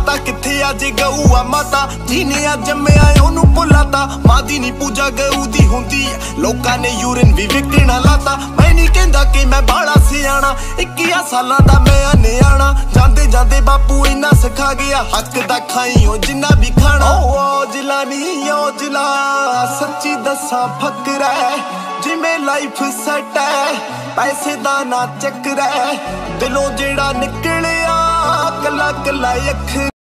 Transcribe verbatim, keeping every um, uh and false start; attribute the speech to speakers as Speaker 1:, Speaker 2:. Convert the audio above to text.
Speaker 1: पता किथे अज गऊ आ माता जिने अज जम्मिया ओनू भुलाता। मां दी नी पूजा गऊ दी हुंदी लोकां ने यूरिन भी विकणा लाता। मैं नहीं कहंदा कि मैं बाला सियाणा इक्कियां सालां दा मैं नियाणा। जांदे जांदे बापू इन्ना सिखा गया हक दा खाई ओ जिन्ना भी खाना। ओ जिला नी ओ जिला सच्ची दसा फकरा जिमें लाइफ सेट है पैसे दा ना चक्कर है दिलों जेड़ा निकलिया कला कला अख।